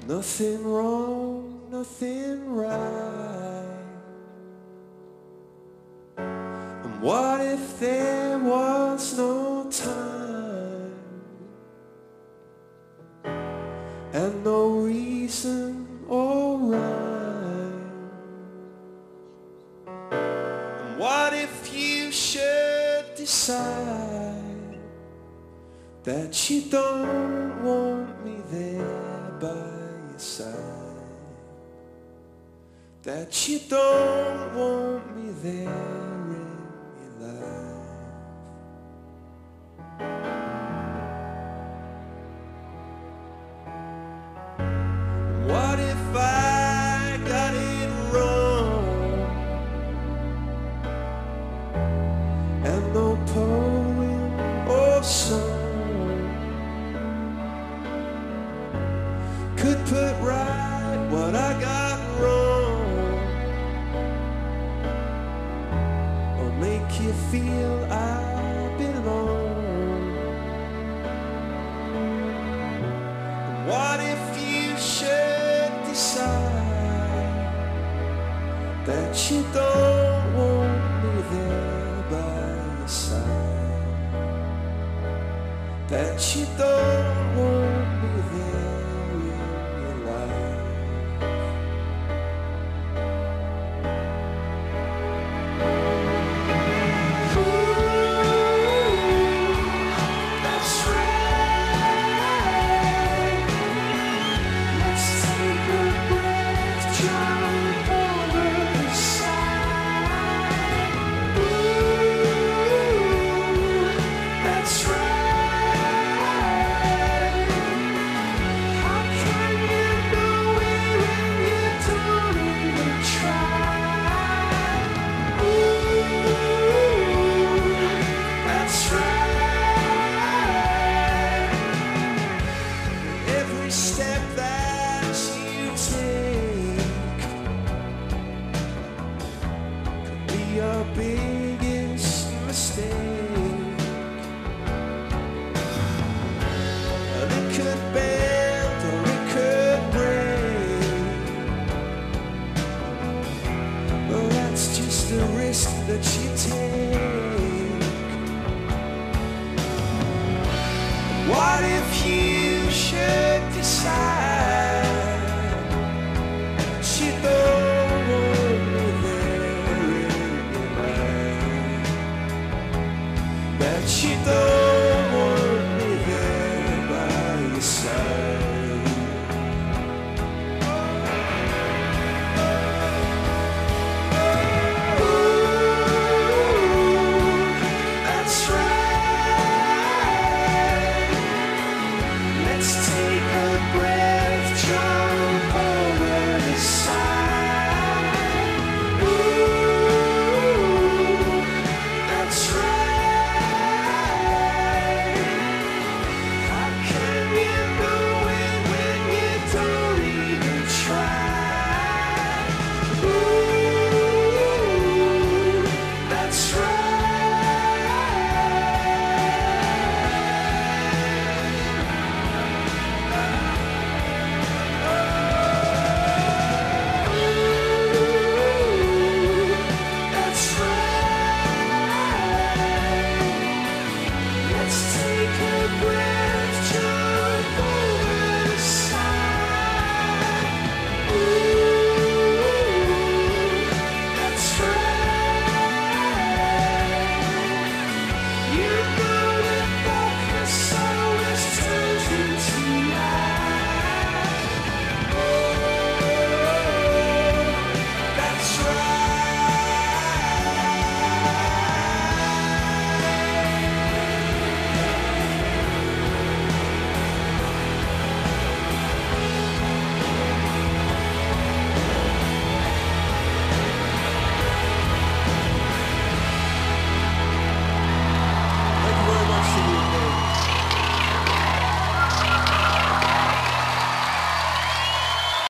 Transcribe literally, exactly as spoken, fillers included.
Nothing wrong, nothing right. And what if there was no time and no reason or rhyme? And what if you should decide that you don't want me there by your side, that you don't want me there in your life? What if I got it wrong and no poem or song could put right what I got wrong, or make you feel I belong? And what if you should decide that you don't want me there by your side, that you don't want me there in your life? Step that you take could be your biggest mistake, and it could bend or it could break. Well, that's just the risk that you take. What if you should decide she don't want me there in your life, that she don't